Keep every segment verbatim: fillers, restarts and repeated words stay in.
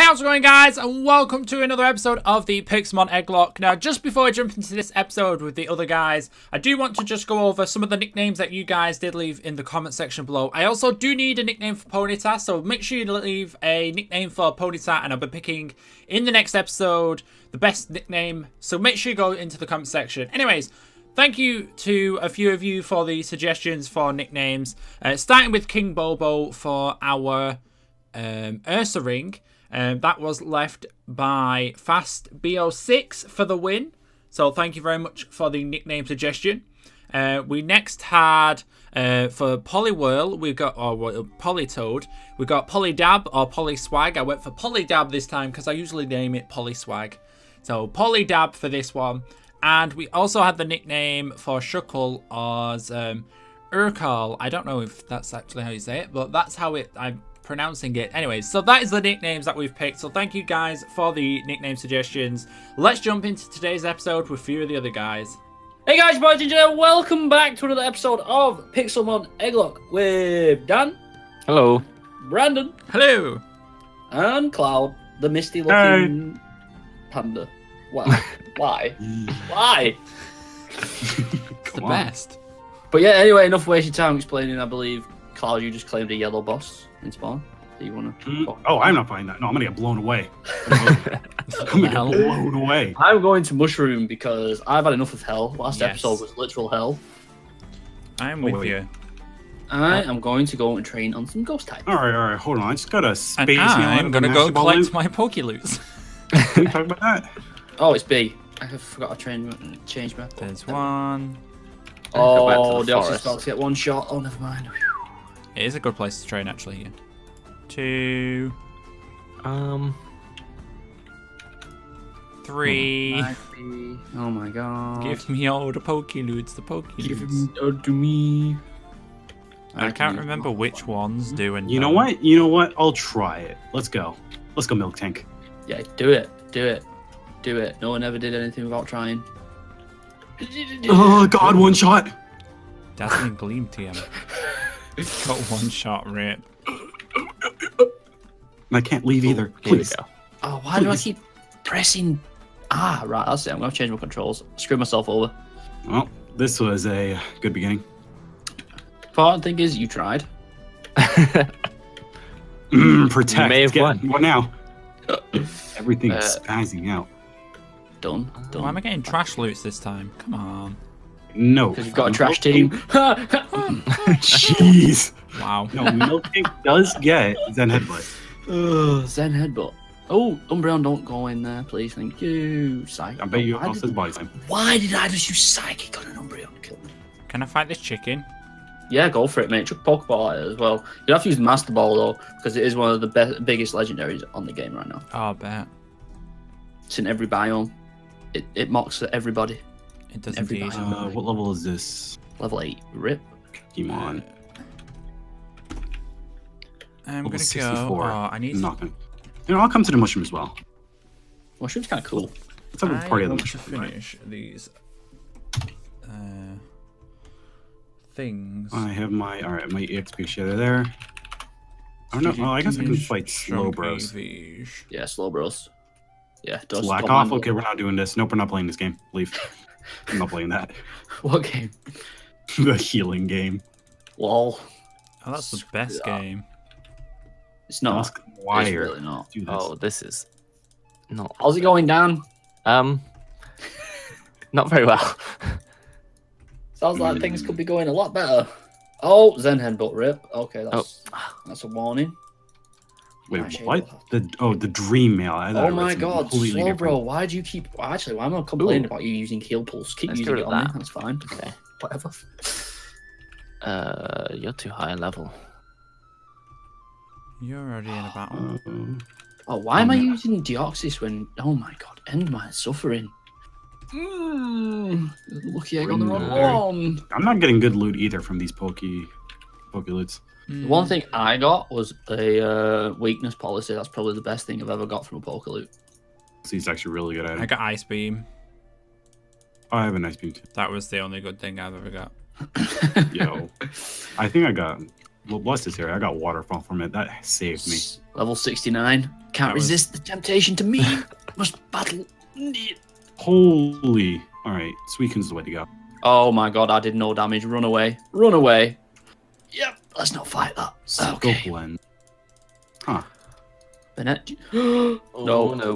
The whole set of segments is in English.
How's it going, guys, and welcome to another episode of the Pixelmon Egglocke. Now, just before I jump into this episode with the other guys, I do want to just go over some of the nicknames that you guys did leave in the comment section below. I also do need a nickname for Ponyta, so make sure you leave a nickname for Ponyta, and I'll be picking in the next episode the best nickname, so make sure you go into the comment section. Anyways, thank you to a few of you for the suggestions for nicknames, uh, starting with King Bobo for our um, Ursa ring. Um, that was left by Fast B O six for the win. So thank you very much for the nickname suggestion. Uh, we next had, uh, for Poliwhirl, we've got, or well, Polytoad, we got Polydab or Polyswag. I went for Polydab this time because I usually name it Polyswag. So Polydab for this one. And we also had the nickname for Shuckle as um, Urkal. I don't know if that's actually how you say it, but that's how it I'm pronouncing it. Anyways, so that is the nicknames that we've picked. So thank you guys for the nickname suggestions. Let's jump into today's episode with a few of the other guys. Hey guys, boys and girls, welcome back to another episode of Pixelmon Egglocke with Dan. Hello. Brandon. Hello. And Cloud, the misty looking hey. panda. Why? Why? Why? It's the best. But yeah, anyway, enough wasting time explaining. I believe, Cloud, you just claimed a yellow boss in spawn. Do you want to? Mm. Oh, I'm not buying that. No, I'm gonna get blown away. I'm gonna get blown away. I'm going to mushroom because I've had enough of hell. Last yes. episode was literal hell. I'm with oh, you. I am going to go and train on some ghost types. All right, all right, hold on. I just got a space. And I'm gonna go collect in. my Pokéloots. Can we talk about that? Oh, it's B. I forgot to train, change my. There's one. Oh, the Oxy's about to get one shot. Oh, never mind. It is a good place to train, actually. Here. Two. Um. Three. Oh my god. Give me all the Pokéloots, the Pokéloots. Give them all to me. I, I can't remember which ones do and You know what? You know what? I'll try it. Let's go. Let's go, Milk Tank. Yeah, do it. Do it. Do it. No one ever did anything without trying. Oh god, one shot. Dazzling Gleam T M. Got one shot rip. I can't leave either. Please. Oh, why Please. do I keep pressing? Ah, right. That's it. I'm gonna change my controls. Screw myself over. Well, this was a good beginning. Important thing is, you tried. mm, protect. You may have Get, won. What now? Everything's uh, spazzing out. Done. Done. Why am I getting trash loots this time? Come on. No. Because you've got a trash team. Jeez. Wow. No, Milk Tank does get Zen Headbutt. Uh, Zen Headbutt. Oh, Umbreon, don't go in there, please. Thank you. Psychic. I bet you why also did, body time. Why did I just use Psychic on an Umbreon to kill me? Can I fight this chicken? Yeah, go for it, mate. Chuck Pokeball at it as well. You have to use Master Ball, though, because it is one of the be biggest legendaries on the game right now. Oh, I bet. It's in every biome. It, it mocks at everybody. It does every indeed. Uh, what level is this? Level eight. Rip. Come on. I'm level gonna sixty-four. go. Oh, I need. I'm not gonna. You know, I'll come to the mushroom as well. Mushroom's kind of cool. Let's have a party of the want to mushroom. finish these uh, things. I have my all right, my E X P shader there. I don't know. Well, I guess I can fight slow bros. Yeah, slow bros. Yeah, does Slack off. Okay, we're not doing this. Nope, we're not playing this game. Leave. I'm not playing that. What game? The healing game. Lol. Oh, that's the best yeah. game. It's not. Ask why it's really not. Do this. Oh, this is not. How's it going, Dan? Um, not very well. Sounds like mm. things could be going a lot better. Oh, Zen Headbutt rip. Okay, that's oh. that's a warning. Wait, Actually, what? The oh, the dream mail. I oh my god, slow bro. Why do you keep? Well, actually, why am I complaining Ooh. about you using heal pulse? Keep Let's using it on that. me. That's fine. Okay, whatever. Uh, you're too high level. You're already in a battle. Uh, oh, why oh, am I yeah. using Deoxys when? Oh my god, end my suffering. Mm, lucky I got the wrong one. I'm not getting good loot either from these Poke Pokéloots. The one thing I got was a uh, weakness policy. That's probably the best thing I've ever got from a Pokeloot. So he's actually really good at it. I got Ice Beam. Oh, I have a nice beam too. That was the only good thing I've ever got. Yo, I think I got Well, bless this area. I got waterfall from it. That saved me. Level sixty-nine. Can't That was- resist the temptation to me. Must battle. Holy. All right. Suicune's the way to go. Oh my god, I did no damage. Run away. Run away. Yep, let's not fight that. Scope Okay. blend. Huh. Bennett. no, Oh, no.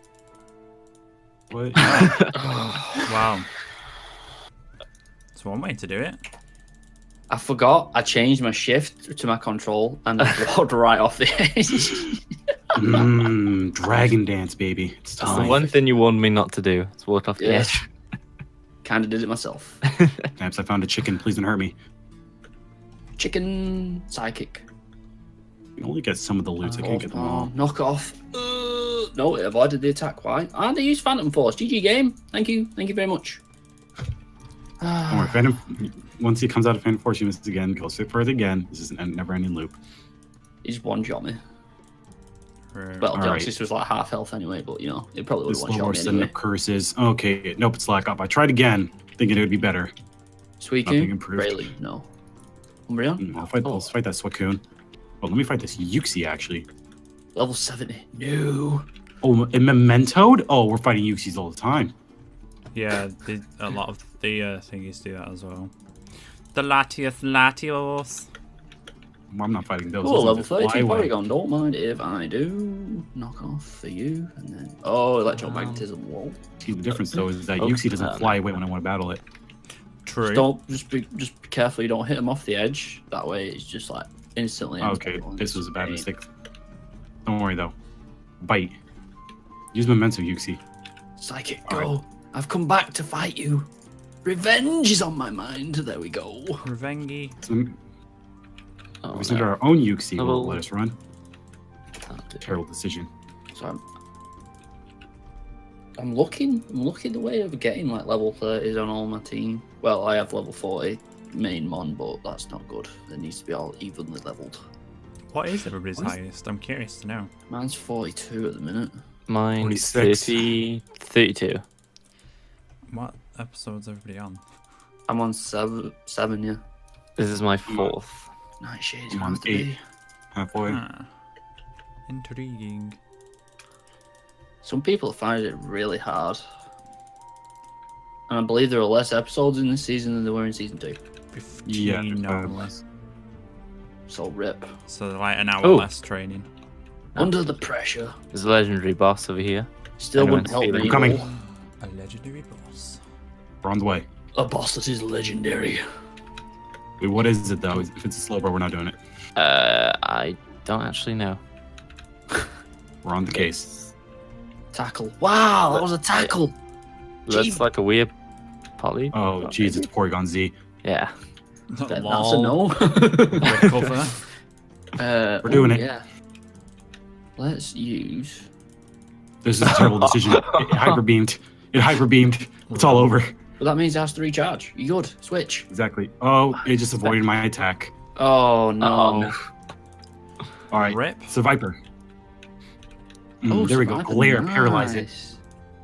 What? Wow. That's one way to do it. I forgot I changed my shift to my control and I rolled right off the edge. Mmm. Dragon dance, baby. It's That's the time. one thing you warned me not to do. It's walk off the Yeah. edge. Kinda did it myself. Perhaps I found a chicken. Please don't hurt me. Chicken psychic. I can only get some of the loot. I can't get them all. Knock off. Uh, no, it avoided the attack. Why? And they used Phantom Force. G G game. Thank you. Thank you very much. Don't worry, Phantom. Once he comes out of Phantom Force, he misses again. Goes fit for it again. This is a never-ending loop. He's one shot me. Right. Well, All Deoxys right. was like half health anyway, but you know, it probably would This have one lower shot me setting anyway. up curses. Okay, nope, it's slack up. I tried again, thinking it would be better. Nothing Suicune? improved. Really? No. Umbreon? Mm, I'll fight, Oh. Let's fight that Suicune. Oh, let me fight this Uxie, actually. Level seventy. No. Oh, and Mementoed? Oh, we're fighting Uxies all the time. Yeah, the, a lot of the uh, thingies do that as well. The Latios Latios. Well, I'm not fighting those. Cool, Those are level just fly thirty away. Porygon. Don't mind if I do. Knock off for you. And then. Oh, electromagnetism. Whoa. See, the difference, though, is that Oh, Uxie doesn't uh, fly away when I want to battle it. True. Don't just be just be careful you don't hit him off the edge. That way it's just like instantly. ends Okay, Porygon. this was a bad Great. mistake. Don't worry, though. Bite. Use Memento, Uxie. Psychic, All go. I've come back to fight you. Revenge is on my mind. There we go. Revengi. So, Oh, we send no. our own Uxie. Level- Will let us run. Can't do it. Terrible decision. So I'm, I'm looking, I'm looking the way of getting like level thirties on all my team. Well, I have level forty main mon, but that's not good. It needs to be all evenly leveled. What is everybody's What is- highest? I'm curious to know. Mine's forty-two at the minute. Mine's forty-six. thirty, thirty-two. What episode's everybody on? I'm on seven, seven, yeah. This is my fourth. Night Shades I'm on have to eight. be. Halfway. Ah, intriguing. Some people find it really hard. And I believe there are less episodes in this season than there were in season two. fifteen Yeah, there's five only. less. So rip. So they're like an hour Oh. less training. Under the pressure. There's a legendary boss over here. Still wouldn't Anyone's help feeling- me. Coming. though. A legendary boss. We're on the way. A boss that is legendary. Wait, what is it, though? If it's a slow burn, we're not doing it. Uh, I don't actually know. We're on the case. Tackle. Wow, that was a tackle. That's Gee. like a weird poly. Oh, jeez, it's Porygon Z. Yeah. That- That's a Lol. no. Red cover. uh, We're doing oh, it. Yeah. Let's use. This is a terrible decision. It hyper beamed. It hyper beamed. It's all over. Well, that means it has to recharge. You good? Switch. Exactly. Oh, it just avoided my attack. Oh no. Oh, no. All right. Rip. It's a Viper. Mm, Oh, there we go. Survivor, Glare, paralyze it. nice.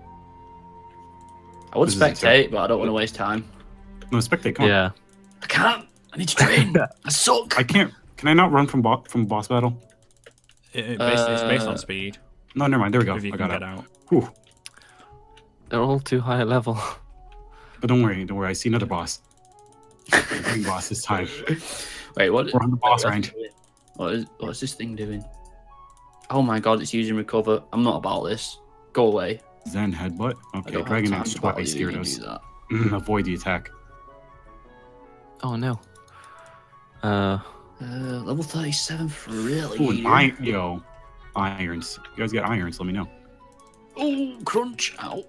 I would This is a spectate, but I don't want to waste time. No, spectate. Come on. Yeah. I can't. I need to train. I suck. I can't. Can I not run from bo- from boss battle? It, it basically, it's based Uh, on speed. No, never mind. There we go. If you I can got get it. out. Whew. They're all too high a level. But don't worry. Don't worry. I see another boss. The green boss this time. Wait, what? We're on the boss rank. What is, what is this thing doing? Oh my god, it's using recover. I'm not about this. Go away. Zen headbutt. I Okay, don't Dragon have X time to battle twice. you, you Gyarados. do that. Mm, avoid the attack. Oh no. Uh, Uh, level thirty-seven for really? Ooh, an iron. Yo, irons. You guys got irons? Let me know. Oh, crunch. Ow.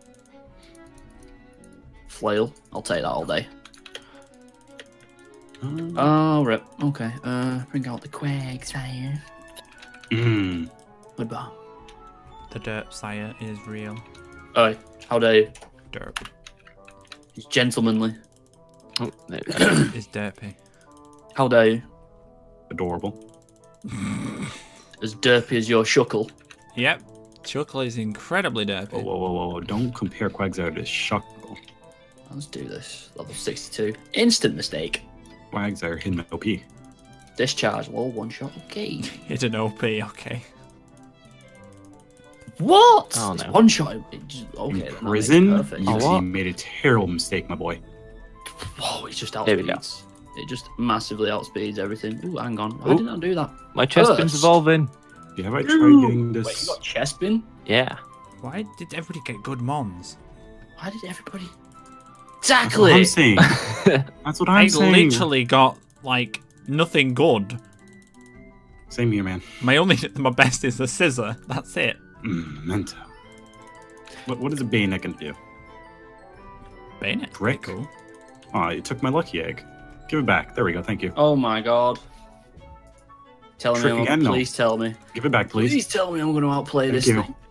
Flail. I'll take that all day. Uh, Oh, rip. Okay. Uh, bring out the Quagsire. mm. Goodbye. The derp sire is real. Oi, how dare you? Derp He's gentlemanly. oh, there we go. is derpy. How dare you? Adorable. As derpy as your shuckle. Yep. Chuckle is incredibly derpy. Whoa, whoa, whoa, whoa, whoa. Don't compare Quagsire to Shuckle. Let's do this. Level sixty-two. Instant mistake. Quagsire hidden O P. Discharge, lol, one shot, okay. Hit an O P, okay. What? Oh, It's no. one shot. It just, okay, In then that makes prison, perfect. you Oh, what? made a terrible mistake, my boy. Whoa, it just There we go. outspeeds. It just massively outspeeds everything. Ooh, hang on. Why Ooh. didn't I do that? My chest First. pin's evolving. Yeah, have I tried getting this? Wait, you got chest bin? Yeah. Why did everybody get good mons? Why did everybody? That's what I'm Exactly. saying. That's what I'm I saying. literally got, like, nothing good. Same here, man. My only, my best is the scissor. That's it. Mm, mento. What, what is a bayonet gonna do? Bayonet. Brick. Cool. Oh, it took my lucky egg. Give it back. There we go. Thank you. Oh my god. Tell me, Trick I'm- again? No. please tell me. Give it back, please. Please tell me I'm going to outplay Thank this you. thing.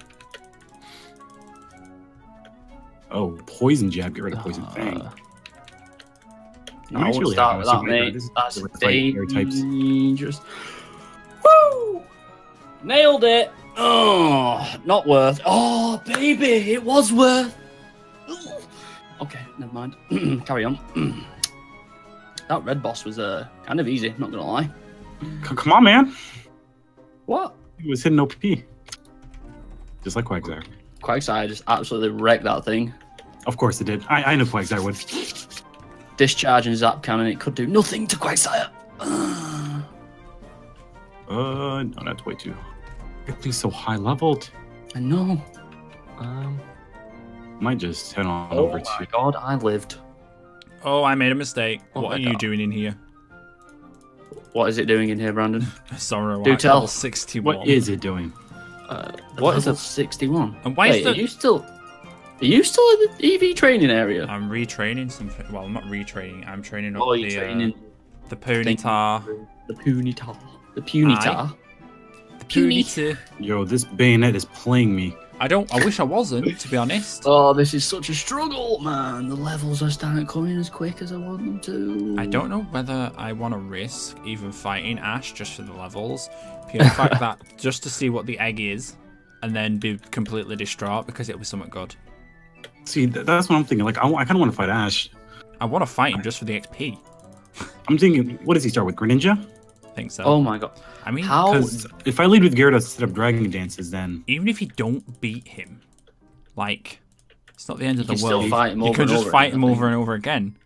Oh, poison jab. Get rid of poison Uh, fang. No, I won't Usually start I with was that, thinking, mate. this is That's the way to fight air types. dangerous. Woo! Nailed it. Oh, not worth. Oh, baby, it was worth. Okay, never mind. Carry on. That red boss was uh, kind of easy, not gonna lie. C- Come on, man. What? It was hitting O P. Just like Quagsire. Quagsire just absolutely wrecked that thing. Of course it did. I, I know Quagsire would. Discharge and zap cannon, it could do nothing to Quagsire. Uh, Uh, no, that's way too. Everything's so high leveled. I know. Um, Might just head on Oh over my to. god, I lived. Oh, I made a mistake. Oh what my are you God. doing in here? What is it doing in here, Brandon? Sorry, Do like tell. level sixty-one. What is it doing? uh, what is Level a sixty-one? And why is Wait, the- are you still? Are you still in the E V training area? I'm retraining something. Well, I'm not retraining. I'm training up Oh, you're the training uh, the Ponyta. the Punitar. The Punitar. The Puny. Ponyta. Yo, this bayonet is playing me. I don't. I wish I wasn't, to be honest. Oh, this is such a struggle, man. The levels are starting coming as quick as I want them to. I don't know whether I want to risk even fighting Ash just for the levels. Pure fact that just to see what the egg is, and then be completely distraught because it was something good. See, th- that's what I'm thinking. Like, I, w- I kind of want to fight Ash. I want to fight him just for the X P. I'm thinking, what does he start with? Greninja? I think so. Oh my god. I mean, How? Because if I lead with Gyarados instead of Dragon Dances, then even if you don't beat him, like, it's not the end of You the can still world. fight him you over can and just over fight again, him I over think. and over again.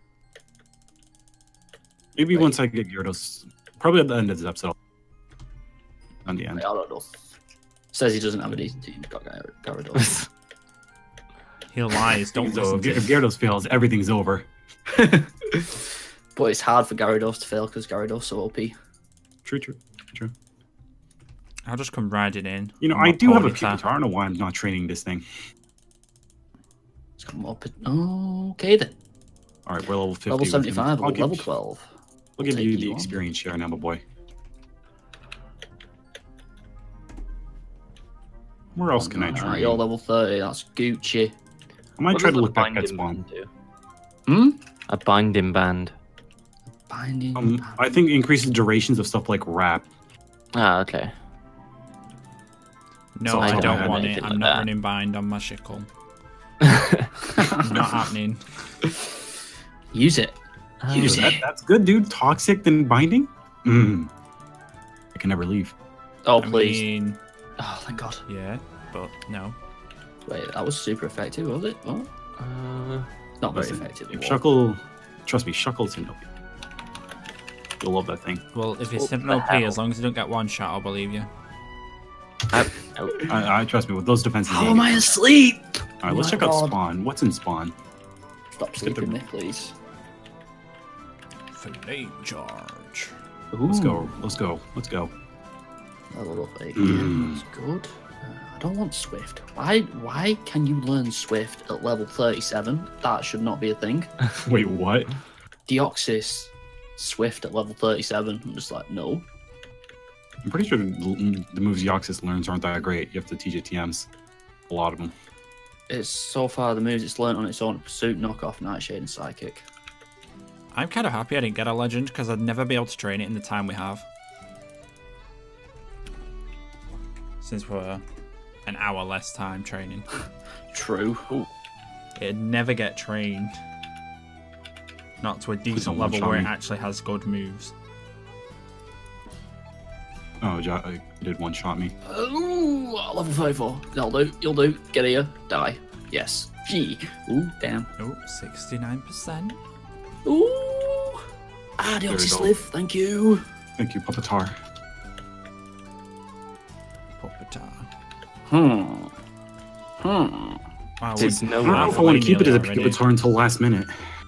maybe Wait. once I get Gyarados, probably at the end of this episode. On the end. Wait, I don't know. Says he doesn't have a decent team. He's got Gyar- Gyarados. He lies. Don't So listen if, to if him. Gyarados fails, everything's over. But it's hard for Gyarados to fail because Gyarados so O P. True, true, true. I'll just come riding in. You know, on I my do have a Ponyta. Pupitar. I don't know why I'm not training this thing. It's got more. Pot- oh, okay then. All right, we're level fifty. Level with him. seventy-five, I'll level give, twelve. I'll give I'll you take the you on. experience share now, my boy. Where else can I Alright, train? you're level thirty. That's Gucci. I might what try does to a look back at binding spawn. band do? Hmm. A binding band. Binding. Um, I think increases durations of stuff like rap. Ah, okay. No, So I I don't don't have want it. anything I'm like not that. running bind on my shickle. Not happening. Use it. Ah, Use That, it. that's good, dude. Toxic than binding? Mm. I can never leave. Oh I please. mean, Oh thank God. yeah, but no. Wait, that was super effective, was it? Oh, Uh, not very Listen, effective. If What? Shuckle, trust me, Shuckle's in O P. You'll love that thing. Well, if it's What simple the O P, hell? as long as you don't get one shot, I'll believe you. I, I, I trust me with those defenses. How am I asleep? All right, let's Oh check my out God. spawn. What's in spawn? Stop get the- sleeping, Nick, please. Flame charge. Let's Ooh, go. Let's go. Let's go. Level up eight. Mm. That's good. Uh, I don't want Swift. Why? Why can you learn Swift at level thirty-seven? That should not be a thing. Wait, what? Deoxys, Swift at level thirty-seven. I'm just like, no. I'm pretty sure the, the moves Yoxis learns aren't that great. You have to teach it T Ms. A lot of them. It's so far the moves it's learned on its own: Pursuit, Knockoff, Nightshade, and Psychic. I'm kind of happy I didn't get a legend because I'd never be able to train it in the time we have. Since we're an hour less time training. True. Ooh. It'd never get trained. Not to a decent Someone level where it shot me. actually has good moves. Oh, Jo- I did one shot me. Ooh, level thirty-four. That'll do. You'll do. Get here. Die. Yes. Gee. Ooh, damn. Oh, sixty-nine percent. Ooh. Ah, the There we oxy go. sliv. Thank you. Thank you, Puppetar. Puppetar. Hmm. Hmm. Wow, There's we're no I don't know if I halfway want to keep it as a nearly Puppetar until last minute.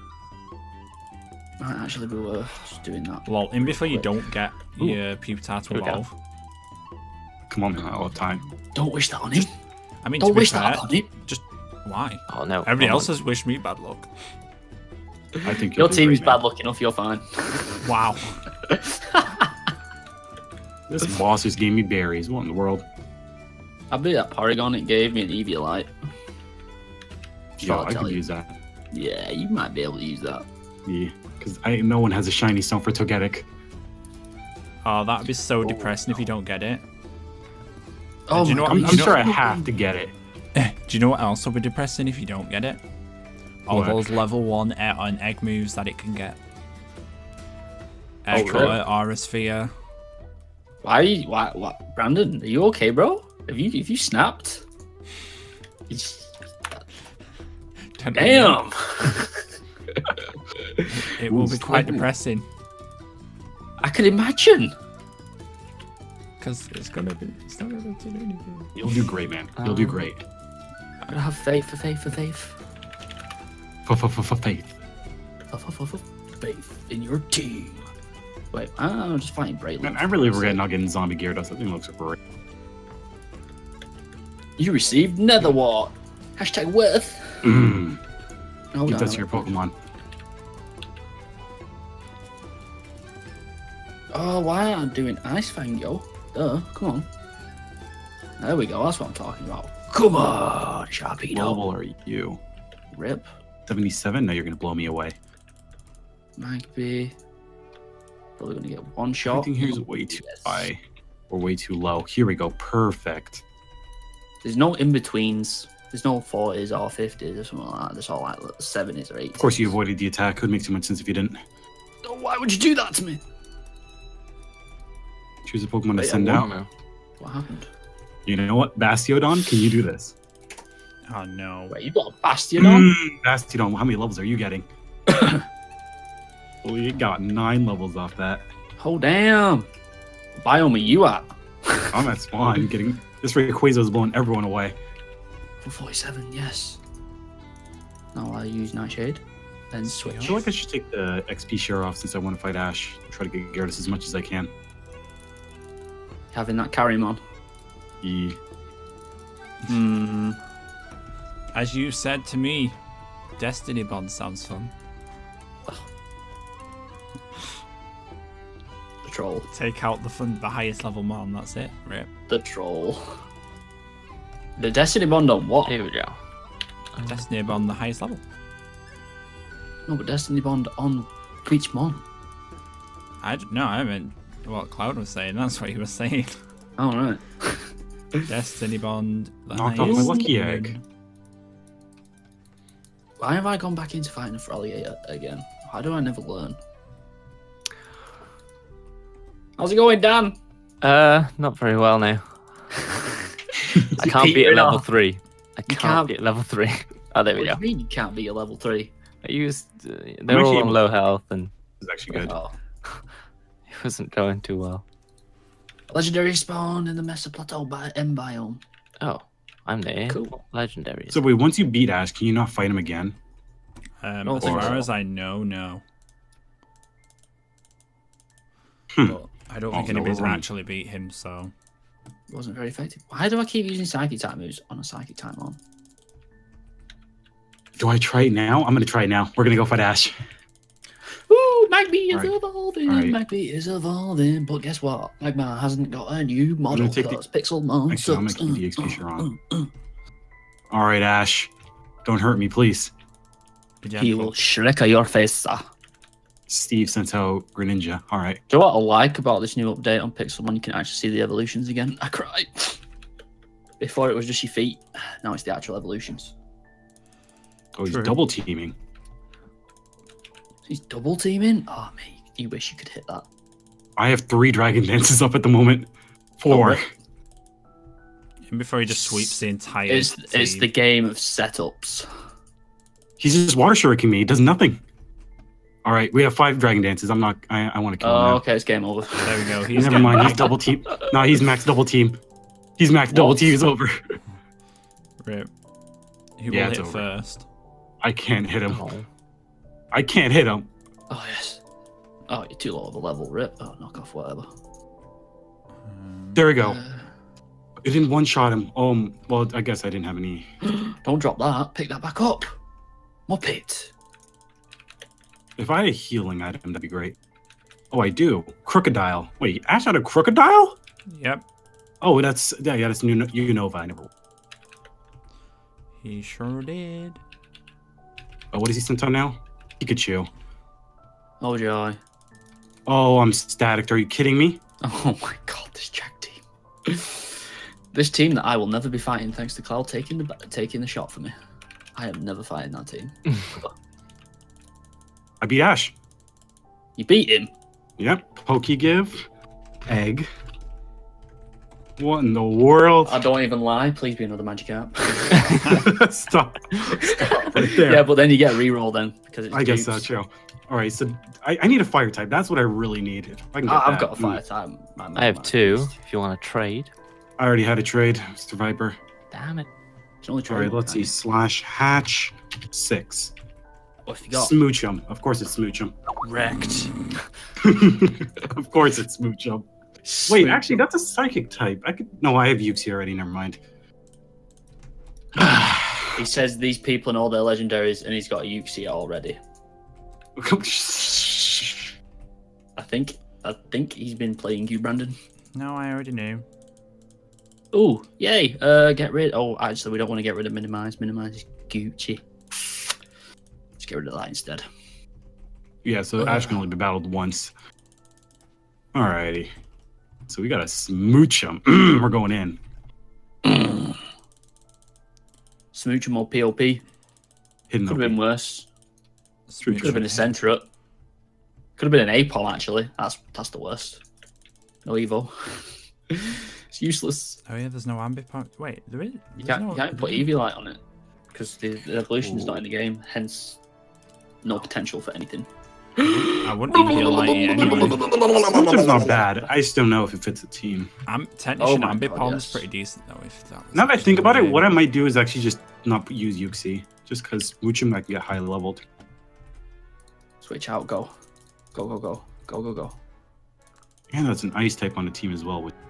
Might actually be worth just doing that. Well, in before you Quick. don't get Ooh. your Pupitar to Okay. evolve. Come on, man, I'll have time. Don't wish that on him. I mean, Don't to be wish fair, that on him. just why? Oh no. Everybody oh, else has wished me bad luck. I think you'll Your do team's great, bad man. luck enough. You're fine. Wow. This boss just gave me berries. What in the world? I bet that Porygon it gave me an Eviolite. Yeah, I'll I tell could you. use that. Yeah, you might be able to use that. Yeah, because I no one has a shiny stone for Togetic. Oh, that'd be so depressing if you don't get it. Oh do you my know God, what- I'm, you I'm know- sure I have to get it. Do you know what else will be depressing if you don't get it? All What? those level one air on egg moves that it can get. Oh, Air really? Cutter, Aura Sphere. Why? Why? What? Brandon, are you okay, bro? Have you? Have you snapped? Don't know. Damn. It will Ooh, be quite ooh. depressing. I could imagine. Because it's gonna be. It's not gonna do anything. You'll do great, man. You'll do Um, great. I gotta have faith, for faith, for faith, F-f-f-faith. for for- for faith in your team. Wait, I'm just fighting Braylon. Man, I really regret not getting zombie Gyarados. That thing looks great. You received Nether Wart. Hashtag worth. Mm. Hold Give on, that to your Pokemon. Oh, why aren't I doing Ice Fang, yo? Duh, come on. There we go, that's what I'm talking about. Come on, What Sharpedo. level are you? Rip. seventy-seven? No, you're going to blow me away. Might be. Probably gonna get one shot. Everything here is way too Yes. high. Or way too low. Here we go. Perfect. There's no in betweens. There's no forties or fifties or something like that. There's all like seventies or eighties. Of course, you avoided the attack. Could make too much sense if you didn't. Oh, why would you do that to me? Choose a Pokemon to Wait, I send I out. don't know. What happened? You know what? Bastiodon, can you do this? Oh no. Wait, you got a Bastion on? Mm, Bastiodon, how many levels are you getting? Well, you got nine levels off that. Oh, damn. Biome, you at? I'm at spawn getting this Rayquaza is blowing everyone away. four forty-seven, yes. Now I use Nightshade. Then I switch. feel like I should take the X P share off since I want to fight Ash. Try to get Gyarados as much as I can. Having that Carrymon. Yeah. Hmm. As you said to me, Destiny Bond sounds fun. The troll. Take out the fun, the highest level mon. That's it. Rip. The troll. The Destiny Bond on what? Here we go. Destiny Bond, the highest level. No, but Destiny Bond on Pixelmon. I d- no, I meant what Cloud was saying. That's what he was saying. Oh, right. Destiny Bond. The Knocked off my highest lucky level. egg. Why have I gone back into fighting a Feraligatr again? Why do I never learn? How's it going, Dan? Uh, not very well now. I can't beat a petering level off? three. I can't, can't- beat level three. Oh, there we What do go. you mean you can't beat a level three? I used. Uh, they were actually all on able- low health, and It's actually good. Oh. it wasn't going too well. Legendary spawn in the Mesa Plateau by M biome. Oh, I'm there. Cool. Legendary. So wait, once you beat Ash, can you not fight him again? Um, Oh, as far or- as I know, no. Hmm. But I don't Oh, think no, anybody's we're wrong. actually beat him. So It wasn't very effective. Why do I keep using Psychic type moves on a Psychic type on? Do I try it now? I'm gonna try it now. We're gonna go fight Ash. Ooh, Magby is Alright. evolving. Alright. Magby is evolving. But guess what? Magma hasn't got a new model take the- because Pixelmon Actually, I'm gonna sucks. keep the Uh, X P uh, share on. uh, uh. All right, Ash. Don't hurt me, please. be He gentle. will Shrek your face, sir. Steve sent out Greninja. All right. Do you know what I like about this new update on Pixelmon? You can actually see the evolutions again. I cried. Before it was just your feet. Now it's the actual evolutions. Oh, he's True. double teaming. He's double teaming. Oh, mate, you wish you could hit that. I have three Dragon Dances up at the moment. Four. Oh, And before he just sweeps the entire It's team. it's the game of setups. He's just water shuriken me. He does nothing. All right, we have five dragon dances. I'm not. I, I want to kill him Oh, now. okay, it's game over. There we go. He's Never mind. He's double team. No, he's max double team. He's max double What? team. He's over. Rip. Who Yeah, will it's hit over. first? I can't hit him. Oh. I can't hit him. Oh yes. Oh, you're too low of a level, Rip. Oh, knock off whatever. There we go. Uh, It didn't one shot him. Um. Well, I guess I didn't have any. don't drop that. Pick that back up. Muppet. If I had a healing item, that'd be great. Oh, I do. Crocodile. Wait, Ash had a crocodile? Yep. Oh, that's yeah, yeah. That's new Unova. I never. He sure did. Oh, what is he sent on now? Pikachu. Oh joy. Oh, I'm static. Are you kidding me? Oh my god, this Jack team. This team that I will never be fighting, thanks to Cloud taking the taking the shot for me. I am never fighting that team. I beat Ash. You beat him. Yep. Pokegive. Egg. What in the world? I don't even lie. Please be another magic app. Stop. Stop right there. Yeah, but then you get a reroll then because it's I guess dupes. that's true. All right, so I, I need a fire type. That's what I really need. If I can get I, I've that, got a fire mm. type. My- my- I have my two. beast. If you want to trade. I already had a trade, Mister Viper. Damn it. It's only All trade right, one, let's see. can't Slash hatch six. you? What have you got? Smoochum. Of course it's Smoochum. Wrecked. Of course it's Smoochum. Wait, actually, that's a psychic type. I could. No, I have Uxie already. Never mind. He says these people and all their legendaries, and he's got a Uxie already. I think. I think he's been playing you, Brandon. No, I already knew. Oh, yay! Uh, get rid. Oh, actually, we don't want to get rid of minimize. Minimize is Gucci. Let's get rid of that instead. Yeah, so Ash can only be battled once. Alrighty. So we got a Smoochum. We're going in. Smooch him or P O P. Hidden Could have been worse. True, Could have been a Centrup. Could have been an Apom, actually. That's that's the worst. No Evo. It's useless. Oh yeah, there's no ambipom. Wait, there is. You there's can't, no, you can't put Eviolite on it. Because the, the evolution is not in the game, hence no potential for anything. I wouldn't Eviolite it anyway. Smoochum's not bad. I just don't know if it fits a team. Am Technician Oh my ambipom's God, yes. pretty decent though. If that was Now that I think about it, actually what I might do is actually just not use Uxie. Just because Smoochum might get high leveled. Switch out, go. Go, go, go. Go, go, go. And that's an ice type on the team as well. With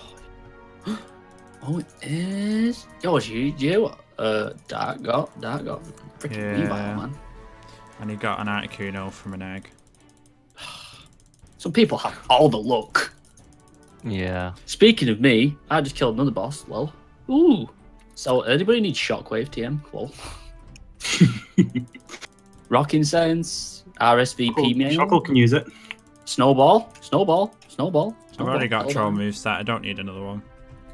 Oh, it is. Yo, it's you, you. Uh, Dark got, Dark got freaking Yeah. Weavile, man. And he got an Articuno from an egg. Some people have all the luck. Yeah. Speaking of me, I just killed another boss. Lol. Ooh. So, anybody need Shockwave T M? Lol. Rocking Sense, R S V P mail, Chuckle can use it. Snowball, Snowball, Snowball. I've snowball. already got Hold troll on. moveset. I don't need another one.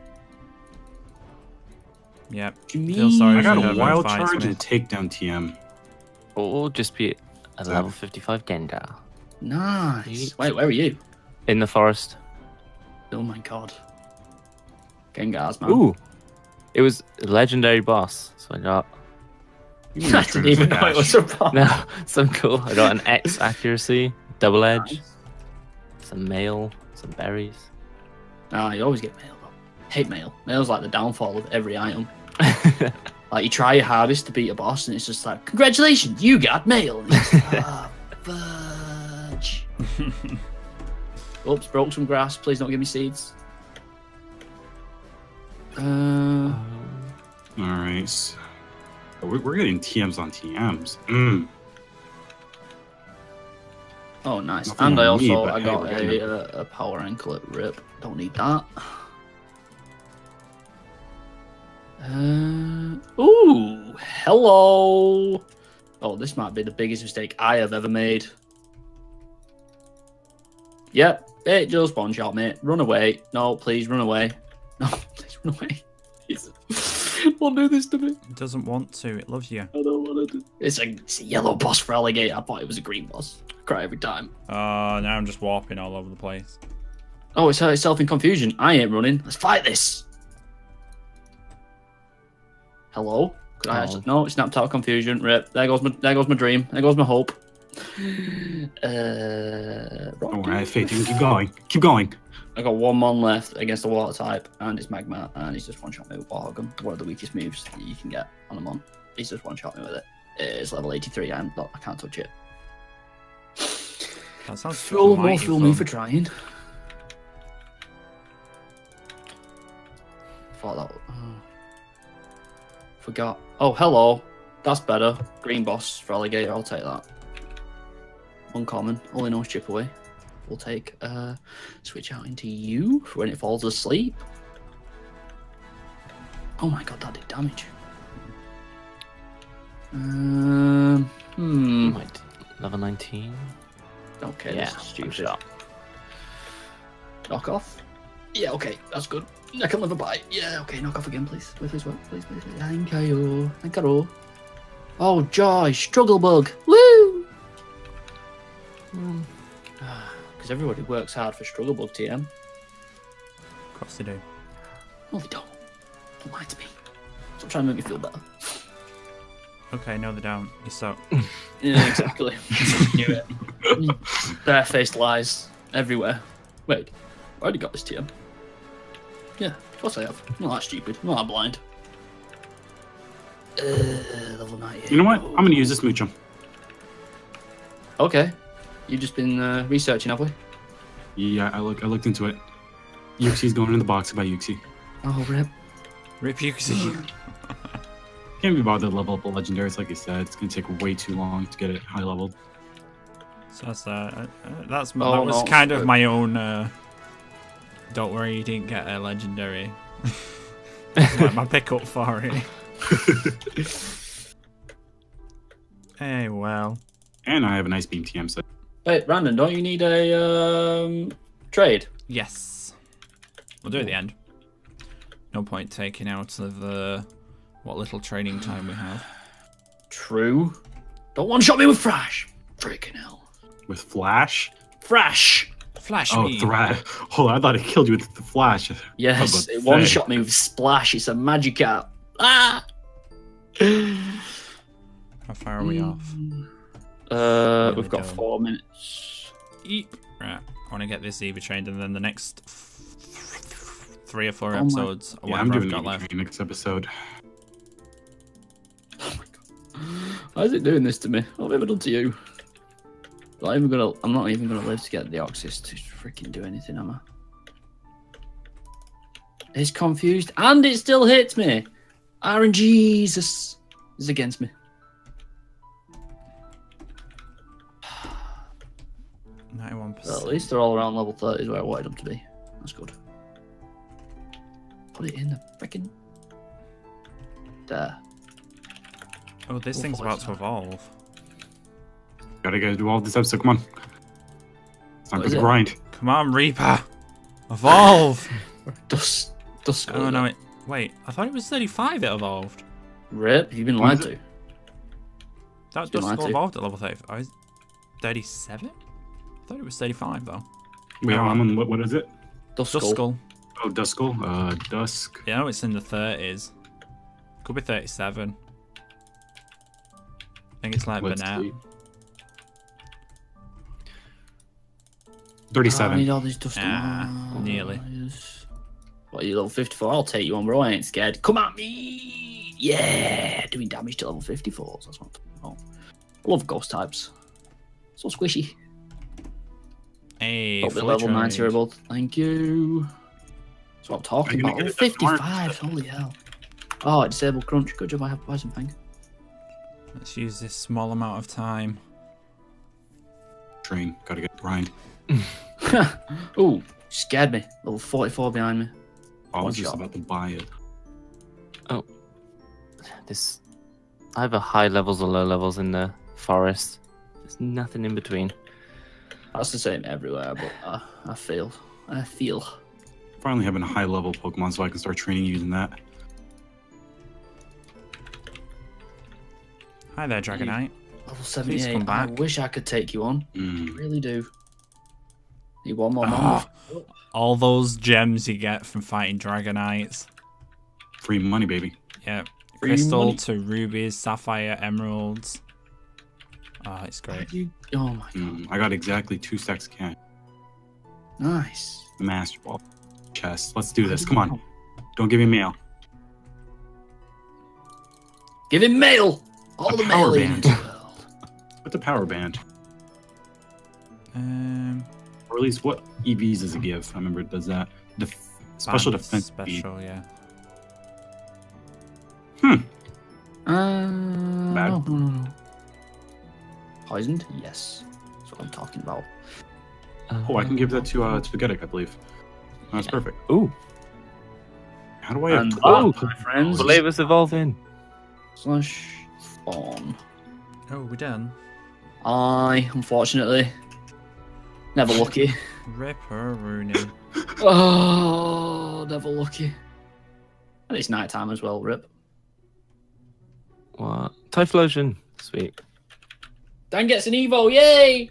Yep. What do you Feel mean? sorry I got for a whoever wild fights charge me. and takedown T M. Or just be a So- level fifty-five Gengar. Nice. Yeet. Wait, where are you? In the forest. Oh my god. Gengars, man. Ooh. It was a legendary boss. So I got I didn't even know it was a boss. no, some cool. I got an X accuracy, double edge, Nice. some mail, some berries. Ah, you always get mail though. Hate mail. Mail's like the downfall of every item. Like you try your hardest to beat a boss, and it's just like, congratulations, you got mail. And it's like, ah, fudge. Oops, broke some grass. Please don't give me seeds. Uh, All right. So we're, we're getting T Ms on T Ms. Mm. oh, nice. Nothing And I on me, also but I hey, got we're getting a, a, a power anklet rip. Don't need that. Uh, ooh, hello. Oh, this might be the biggest mistake I have ever made. Yep, it just one shot, mate. Run away. No, please run away. No, please run away. Jesus. Don't do this to me. It doesn't want to. It loves you. I don't want to. It's a, it's a yellow boss for alligator. I thought it was a green boss. I cry every time. Oh, now I'm just warping all over the place. Oh, it's hurt itself in confusion. I ain't running. Let's fight this. Hello? Could I Oh. actually... No, it snapped out of confusion. Rip. There goes my, there goes my dream. There goes my hope. Uh, Don't worry, I have faith. You can keep going. Keep going. I got one mon left against the water type, and it's magma, and he's just one shot me with Warhogum. One of the weakest moves that you can get on a mon. He's just one shot me with it. It's level eighty-three. I'm not. I can't touch it. That sounds Full more mighty full fun. me for trying. Thought that. Oh. Forgot. Oh, hello. That's better. Green boss for alligator. I'll take that. Uncommon. Only knows chip away. We'll take. Uh, switch out into you for when it falls asleep. Oh my god, that did damage. Um. Hmm. Right, level nineteen. Okay, Yeah, this is stupid. shot. Knock off. Yeah, okay, that's good. I can live a bite. Yeah, okay, knock off again, please. Please, please, please, please, please. Thank you. Thank you. Oh, joy, struggle bug. Woo! Because everybody works hard for struggle bug, T M. Of course they do. No, they don't. Don't lie to me. Stop trying to make me feel better. Okay, no, they don't. You suck. Yeah, exactly. Knew it. Barefaced lies everywhere. Wait, I already got this T M. Yeah, of course I have. I'm not that stupid. I'm not that blind. Uh, level ninety-eight. You know what? I'm gonna use this Moochum. Okay. You've just been uh, researching, have we? Yeah, I look. I looked into it. Yuxi's going in the box by Yuxi. Oh, rip. Rip Yuxi. Can't be bothered to level up the legendaries, like you said. It's gonna take way too long to get it high leveled. So that's uh, uh, that's my, Oh, that was no, kind of but- my own. Uh, don't worry, you didn't get a legendary. Like my pickup for it. Hey, well. And I have a nice beam T M set. Wait, Brandon, don't you need a um, trade? Yes. We'll do it at the end. No point taking out of uh, what little training time we have. True. Don't one-shot me with Thrash. Freaking hell. With Flash? Thrash. Flash Oh, me. Thrash. Oh, I thought it killed you with the Flash. Yes, I was about it to one-shot say. me with Splash. It's a magic app. Ah! How far are we off? Uh, Really we've got dumb. four minutes. Eep. Right. I want to get this Eva trained, and then the next f- three or four Oh my- episodes, or Yeah, I'm whatever I've doing got it left. next episode. Oh my god. Why is it doing this to me? What have I ever done to you? I'm not even gonna. I'm not even gonna live to get the Oxys to freaking do anything, am I? It's confused, and it still hits me. R N Jesus is against me. ninety-one Well, at percent. least they're all around level thirty is where I wanted them to be. That's good. Put it in the freaking there. Oh, this Awful thing's about it's to not. evolve. Gotta go do all this episode. Come on. It's time What for is the it? grind. Come on, Reaper. Evolve. Dust, dust. Oh, no, it... Wait, I thought it was thirty-five it evolved. Rip, you've been What lied is to. it? That was Been just lied to. evolved at level thirty-five. Oh, is thirty-seven? I thought it was thirty-five, though. Wait, Oh. I'm on, what, what is it? Dust, Dust skull. Skull. Oh, Duskull. Uh, Dusk. Yeah, I know it's in the thirties. Could be thirty-seven. I think it's like Let's Burnett. see. Oh, I thirty-seven. need all these dust. Ah, Oh, nearly. yes. What, you level fifty-four? I'll take you on, bro. I ain't scared. Come at me! Yeah! Doing damage to level fifty-fours. That's what I'm talking about. I love ghost types. So squishy. Hey, Got the fully level nine trained. cerebral. Thank you. That's what I'm talking Are you about. gonna Level get it tomorrow? fifty-five. Holy hell. Oh, disabled crunch. Good job I have poison thing. Let's use this small amount of time. Train. Gotta get grind. Ooh, scared me. Level forty-four behind me. I One was just shot. about to buy it. This, I have a high levels or low levels in the forest. There's nothing in between. That's the same everywhere, but uh, I feel. I feel. Finally having a high level Pokemon so I can start training using that. Hi there, Dragonite. Level Please seventy-eight. come I back. wish I could take you on. I Mm. really do. Need one more Ah, man. all those gems you get from fighting Dragonites. Free money, baby. Yeah. Free Crystal money. to rubies, sapphire, emeralds. Oh, it's How great. do you- Oh my god. Mm, I got exactly two stacks of cash. Nice. The master ball. Chest. Let's do this. Come on. Don't give me mail. Give him mail. All A the power mail in band. the world. What's a power band? Um, Or at least what E Vs does it give? I remember it does that. Def special band defense speed. Special, yeah. Uh, Bad. no, no, no, no. Poisoned? Yes. That's what I'm talking about. Oh, I can give that to uh, Spaghetti, I believe. That's Yeah. perfect. Ooh, How do I have And twelve? that, my friends, flavors evolving. slash spawn. Oh, we're done. I, unfortunately, never lucky. Ripper Rooney. Oh, never lucky. And it's night time as well, Rip. What? Typhlosion. Sweet. Dan gets an Evo, yay!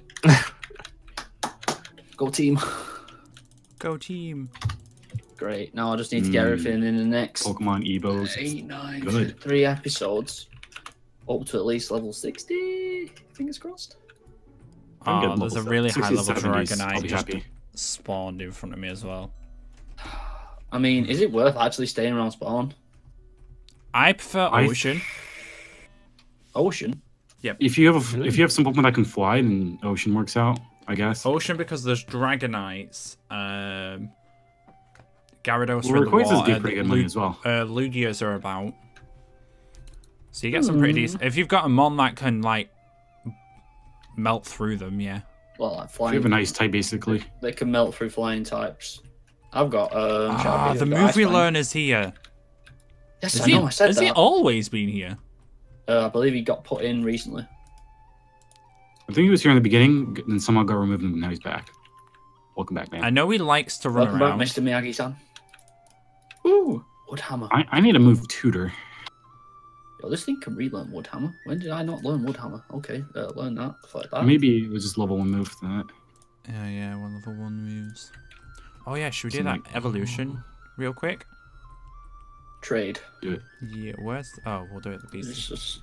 Go team. Go team. Great. Now I just need to get Mm. everything in the next Pokemon Evos. eight, nine, Good. three episodes. Up to at least level sixty. Fingers crossed. If I can Oh, get there's a level really high sixties, level seventies, I'll Dragonite be just happy. spawned in front of me as well. I mean, is it worth actually staying around spawn? I prefer I- Ocean. Ocean? If you have a, if you have some Pokemon that can fly, then Ocean works out, I guess. Ocean because there's Dragonites. Um, Gyarados Well, are in the Rayquaza does water. give pretty good money Lu- as well. Uh, Lugias are about. So you get some pretty decent. If you've got a Mon that can like melt through them, yeah. Well, like If flying. you have a nice type, basically. They can melt through flying types. I've got um. Ah, Sharpie, the I've got move we Ice Fang. learn is here. Yes, Has I he, know. I said has that. he always been here? Uh, I believe he got put in recently. I think he was here in the beginning, then somehow got removed, and now he's back. Welcome back, man. I know he likes to run Welcome around. back, Mister Miyagi-san. Ooh, Woodhammer. I, I need to move Tutor. Yo, this thing can relearn Woodhammer. When did I not learn Woodhammer? Okay, uh, learn that. Like that. Maybe it was just level one move for that. Yeah, yeah, one level one moves. Oh yeah, should we do Some, that like- evolution real quick? Trade. Do it. Yeah, where's? Oh, we'll do it at the It's beast. just...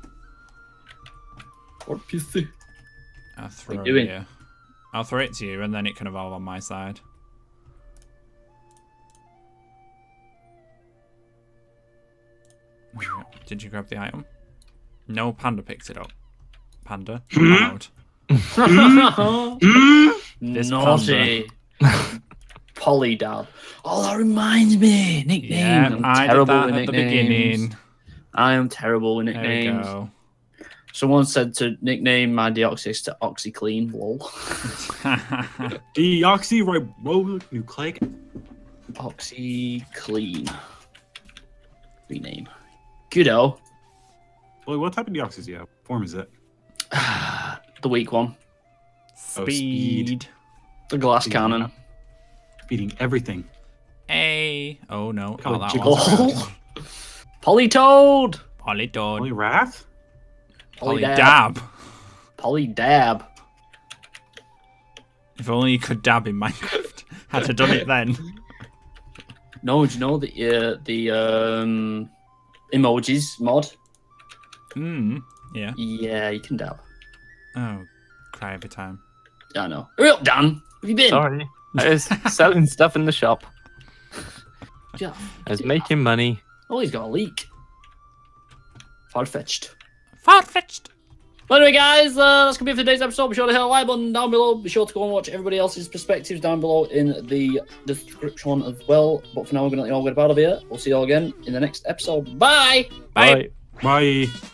Or P C. I'll throw you it doing? here. I'll throw it to you, and then it can evolve on my side. Yeah. Did you grab the item? No, Panda picked it up. Panda, out. This Naughty. Polydab. Oh, that reminds me. Nickname. Yeah, I'm I did terrible that with at the nicknames. beginning. I am terrible with There we nicknames. go. Someone said to nickname my Deoxys to OxyClean. Lol. Deoxyribonucleic. OxyClean. Rename. Kudo. Well, what type of Deoxys do you have? What form is it? The weak one. Oh, Speed. speed. The glass Speed. cannon. Feeding everything. A. Oh no, Look how not that jiggle- one. Polytoad. Polydor. Holy Wrath? Polydab. Polydab. If only you could dab in Minecraft. Had to done it then. No, do you know the uh, the um, emojis mod? Hmm. Yeah. Yeah, you can dab. Oh, cry every time. I know. Hurry up, Dan. Where you been? Sorry. I was selling stuff in the shop. Yeah. I was making money. Oh, he's got a leak. Far-fetched. Far-fetched. But anyway, guys, uh, that's going to be it for today's episode. Be sure to hit a like button down below. Be sure to go and watch everybody else's perspectives down below in the description as well. But for now, we're going to let you all get out of here. We'll see you all again in the next episode. Bye! Bye. Bye.